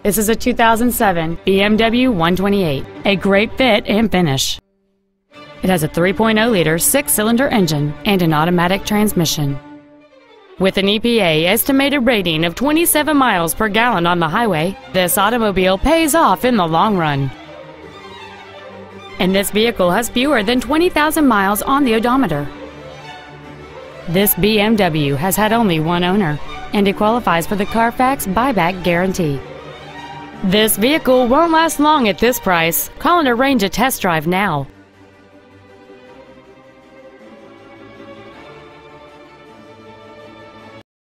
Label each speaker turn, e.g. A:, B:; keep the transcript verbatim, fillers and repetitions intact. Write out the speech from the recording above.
A: This is a two thousand seven B M W one twenty-eight, a great fit and finish. It has a three point oh liter six-cylinder engine and an automatic transmission. With an E P A estimated rating of twenty-seven miles per gallon on the highway, this automobile pays off in the long run. And this vehicle has fewer than twenty thousand miles on the odometer. This B M W has had only one owner, and it qualifies for the Carfax buyback guarantee. This vehicle won't last long at this price. Call and arrange a test drive now.